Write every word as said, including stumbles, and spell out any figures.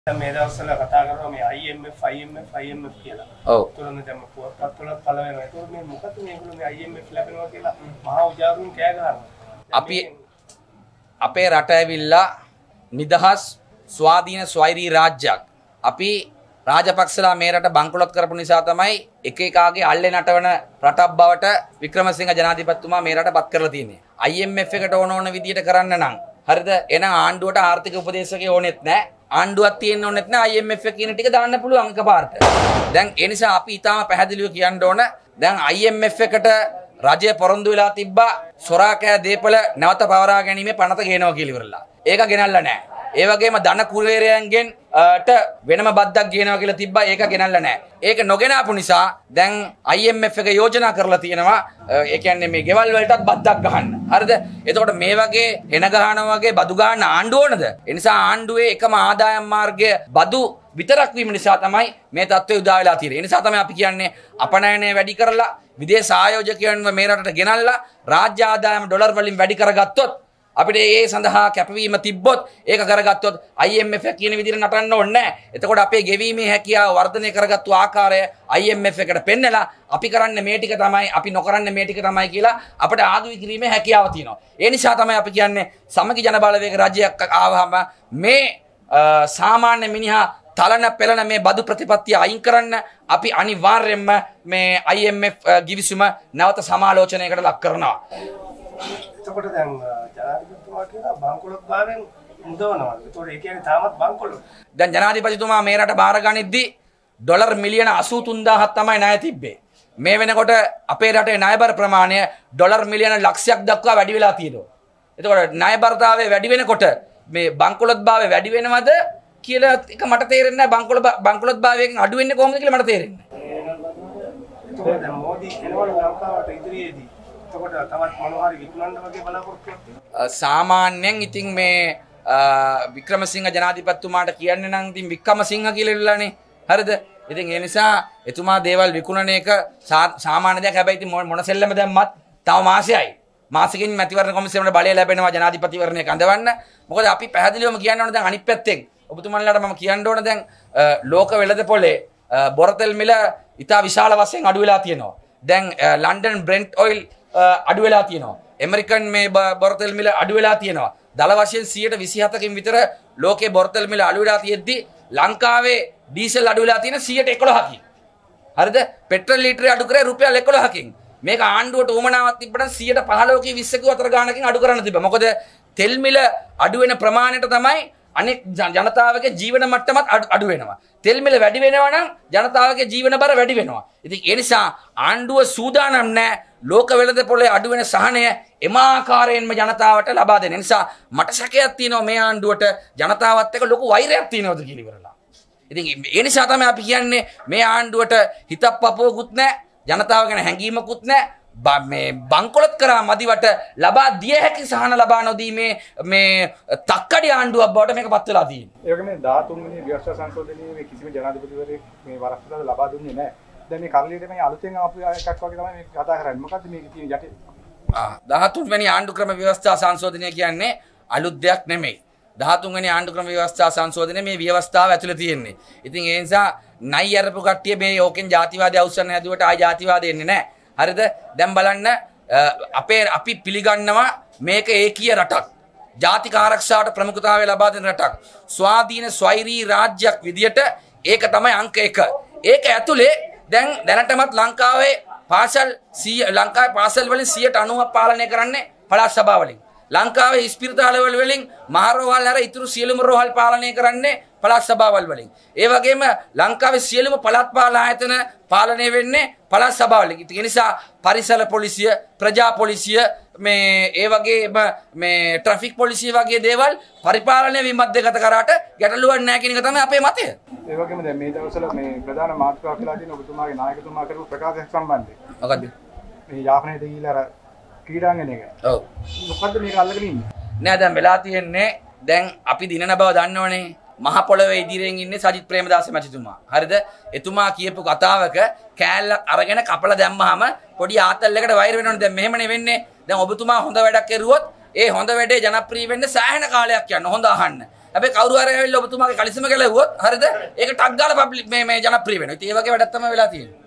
මේ දවස්වල කතා කරනවා මේ I M F I M F I M F කියලා. ඔව්. ඒතරනේ දැන් පුවත්පත් වල පළ වෙනවා. ඒතකොට මේ මොකද මේගොල්ලෝ මේ I M F ලැබෙනවා කියලා මහා උජාරුන් කෑ ගහනවා. අපි අපේ රට ඇවිල්ලා නිදහස් ස්වාධීන ස්වෛරී රාජ්‍යයක්. අපි රාජපක්ෂලා මේ රට බංකොලොත් කරපු නිසා තමයි එක එකාගේ අල්ලේ නටවන රටක් බවට වික්‍රමසිංහ ජනාධිපතිතුමා මේ රට පත් කරලා තියෙන්නේ. I M F එකට ඕන ඕන විදියට කරන්න නම් හරිද? එහෙනම් ආණ්ඩුවට ආර්ථික උපදේශකයෙක් ඕනෙත් නැහැ. ආණ්ඩුවක් තියෙන්න ඕනෙත් නැහැ. I M F එක කියන ටික දාන්න පුළුවන් එකපාරට. දැන් ඒ නිසා අපි ඊටාම පැහැදිලිව කියන්න ඕන දැන් I M F එකට රජය පොරොන්දු වෙලා තිබ්බා සොරා කෑ දීපල නැවත පවරා ගැනීමේ පනත ගේනවා කියලා ඉවරලා. ඒක ගෙනල්ලා නැහැ. ඒ වගේම ධන කුලේරයන්ගෙන් ට වෙනම බද්දක් ගේනවා කියලා තිබ්බා. ඒක ගෙනල්ලා නැහැ. ඒක නොගෙන ආපු නිසා දැන් I M F එක යෝජනා කරලා තියෙනවා ඒ කියන්නේ මේ ගෙවල් වලටත් බද්දක් ගහන්න. හරිද? එතකොට මේ වගේ එන ගහනවා වගේ බදු ගන්න ආණ්ඩුව ඕනද? ඒ නිසා ආණ්ඩුවේ එකම ආදායම් මාර්ගය බදු විතරක් වීම නිසා තමයි මේ තත්ත්වය උදා වෙලා තියෙන්නේ. ඒ නිසා තමයි අපි කියන්නේ අපනයනය වැඩි කරලා විදේශ ආයෝජකයන්ව මේ රටට ගෙනල්ලා රාජ්‍ය ආදායම ඩොලර් වලින් වැඩි කරගත්තොත් අපිට ඒ සඳහා කැපවීම තිබ්බොත් ඒක කරගත්තොත් I M F කියන විදිහට නටන්න ඕනේ නැහැ. එතකොට අපේ ගෙවීමේ හැකියාව වර්ධනය කරගත්තු ආකාරය I M F එකට පෙන්නලා අපි කරන්නේ මේ ටික තමයි අපි නොකරන්නේ මේ ටික තමයි කියලා අපිට ආදුයි කිරීමේ හැකියාව තියෙනවා. ඒ නිසා තමයි අපි කියන්නේ සමගි ජන බලවේග රජයක් ආවම මේ සාමාන්‍ය මිනිහා තලන පෙළන මේ බදු ප්‍රතිපත්තිය අයින් කරන්න අපි අනිවාර්යයෙන්ම මේ I M F ගිවිසුම නැවත සමාලෝචනයකට ලක් කරනවා. එතකොට දැන් ජනාධිපතිතුමා කියනවා බංකොලොත් භාවයෙන් මුදවනවා. ඒතකොට ඒ කියන්නේ තාමත් බංකොලොත්. දැන් ජනාධිපතිතුමා මේ රට බාර ගනිද්දි ඩොලර් මිලියන අසූ තුන් දාහක් තමයි ණය තිබ්බේ. මේ වෙනකොට අපේ රටේ ණයබර ප්‍රමාණය ඩොලර් මිලියන ලක්ෂයක් දක්වා වැඩි වෙලා තියෙනවා. එතකොට ණයබරතාවය වැඩි වෙනකොට මේ බංකොලොත් භාවය වැඩි වෙනවද කියලා එක මට තේරෙන්නේ නැහැ. බංකොලොත් බංකොලොත් භාවයෙන් අඩු වෙන්නේ කොහොමද කියලා මට තේරෙන්නේ නැහැ. එතකොට දැන් මෝදි එනවලු ලංකාවට ඉදිරියේදී සාමාන්‍යයෙන් ඉතින් මේ වික්‍රමසිංහ ජනාධිපතිතුමාට කියන්නේ නම් ඉතින් වික්‍රමසිංහ කියලා ඉල්ලන්නේ. හරිද? ඉතින් ඒ නිසා එතුමා දේවල් විකුණන එක සාමාන්‍ය දෙයක්. හැබැයි ඉතින් මොන සෙල්ලම දැම්මත් තව මාසෙයි. මාසෙකින් මැතිවරණ කොමිසමට බලය ලැබෙනවා ජනාධිපතිවරණය කඳවන්න. මොකද අපි පැහැදිලිවම කියන්න ඕන දැන් අනිත් පැත්තෙන් ඔබතුමන්ලාට මම කියන්න ඕන දැන් ලෝක වෙළඳපොලේ බොරතෙල් මිල ඉතා විශාල වශයෙන් අඩු වෙලා තියෙනවා. දැන් ලන්ඩන් බ්‍රෙන්ට් ඔයිල් අඩු වෙලා තියෙනවා. ඇමරිකන් මේ බොරතෙල් මිල අඩු වෙලා තියෙනවා. දල වශයෙන් සියයට විසි හතකින් විතර ලෝකේ බොරතෙල් මිල අඩු වෙලා තියෙද්දි ලංකාවේ ඩීසල් අඩු වෙලා තියෙන සියයට එකොළහකින්. හරිද? පෙට්‍රල් ලීටරය අඩු කරේ රුපියල් එකොළහකින්. මේක ආණ්ඩුවට උවමනාවක් තිබ්බනම් සියයට පහළොවකින් විස්සක අතර ගානකින් අඩු කරන්න තිබ්බා. මොකද තෙල් මිල අඩු වෙන ප්‍රමාණයට තමයි අනෙක් ජනතාවගේ ජීවන මට්ටමත් අඩු වෙනවා. තෙල් මිල වැඩි වෙනවා නම් ජනතාවගේ ජීවන බර වැඩි වෙනවා. ඉතින් ඒ නිසා ආණ්ඩුව සූදානම් නැහැ ලෝක වෙළඳපොලේ අඩු වෙන සහනය එම ආකාරයෙන්ම ජනතාවට ලබා දෙන නිසා මට සැකයක් තියෙනවා මේ ආණ්ඩුවට ජනතාවත් එක්ක ලොකු වෛරයක් තියෙනවද කියලා ඉවරලා. ඉතින් ඒ නිසා තමයි අපි කියන්නේ මේ ආණ්ඩුවට හිතක් පපුවකුත් නැහැ, ජනතාව ගැන හැඟීමකුත් නැහැ. මේ බංකොලොත් කරා මදිවට ලබා දිය හැකි සහන ලබා නොදීමේ මේ තක්කඩි ආණ්ඩුවක් බවට මේක පත් වෙලා තියෙනවා. ඒ වගේම දහතුන් වෙනි ව්‍යවස්ථා සංශෝධනයේ මේ කිසිම ජනාධිපතිවරයෙක් මේ වරස්පදාද ලබා දුන්නේ නැහැ. දැන් මේ කරලියට මේ අලුතෙන් ආපු එකක් වගේ තමයි මේ කතා කරන්නේ. මොකද්ද මේකේ තියෙන යටි? ආ දහතුන් වෙනි ආණ්ඩු ක්‍රම ව්‍යවස්ථා සංශෝධනය කියන්නේ අලුත් දෙයක් නෙමෙයි. දහතුන් වෙනි ආණ්ඩු ක්‍රම ව්‍යවස්ථා සංශෝධනයේ මේ ව්‍යවස්ථාව ඇතුළේ තියෙන්නේ. ඉතින් ඒ නිසා නයි අරපු කට්ටිය මේ ඕකෙන් ජාතිවාදී අවසන් හැදුවට ආයි ජාතිවාදී එන්නේ නැහැ. හරිද? දැන් බලන්න අපේ අපි පිළිගන්නවා මේක ඒකීය රටක්. ජාතික ආරක්ෂාවට ප්‍රමුඛතාවය ලබා දෙන රටක්. ස්වාධීන ස්වෛරී රාජ්‍යයක් විදියට ඒක තමයි අංක එක. ඒක ඇතුලේ දැන් දැනටමත් ලංකාවේ පාසල් ලංකාවේ පාසල් වලින් සියයට අනූවක් පාලනය කරන්නේ පළාත් සභාව වලින්. ලංකාවේ ඉස්පිරිතාලවල වලින් මහරෝහල් හැර ඉතුරු සියලුම රෝහල් පාලනය කරන්නේ පළාත් සභාවල් වලින්. ඒ වගේම ලංකාවේ සියලුම පළාත් පාලන ආයතන පාලනය වෙන්නේ පළාත් සභාවලින්. ඒ නිසා පරිසර පොලිසිය, ප්‍රජා පොලිසිය මේ ඒ වගේම මේ ට්‍රැෆික් පොලිසිය වගේ දේවල් පරිපාලනය විමධ්‍යගත කරාට ගැටලුවක් නැහැ කියන එක තමයි අපේ මතය. ඒ වගේම දැන් මේ දවස්වල මේ ප්‍රධාන මාතෘකාවක් වෙලා තියෙන ඔබතුමාගේ නායකතුමා කරපු ප්‍රකාශයක් සම්බන්ධයෙන්. මොකද්ද? මේ යාපනයට ගිහිල්ලා අර ක්‍රීඩාංගණයක. ඔව්. මොකද්ද මේක අල්ලගෙන ඉන්නේ? නෑ දැන් වෙලා තියෙන්නේ දැන් අපි දිනන බව දන්නවනේ. මහ පොළවේ ඉදිරියෙන් ඉන්නේ සජිත් ප්‍රේමදාස මැතිතුමා. හරිද? එතුමා කියපු කතාවක කෑල්ලක් අරගෙන කපලා දැම්මහම පොඩි ආතල්ලකට වෛර වෙනවනේ. දැන් මෙහෙමනේ වෙන්නේ. දැන් ඔබතුමා හොඳ වැඩක් කරුවොත් ඒ හොඳ වැඩේ ජනප්‍රිය වෙන්න සෑහෙන කාලයක් යනවා. හොඳ අහන්න. හැබැයි කවුරු හරි ඇවිල්ලා ඔබතුමාගේ කලිසම ගැලවුවොත් හරිද? ඒක ටක් ගාලා පබ්ලික් මේ මේ ජනප්‍රිය වෙනවා. ඉතින් ඒ වගේ වැඩක් තමයි වෙලා තියෙන්නේ.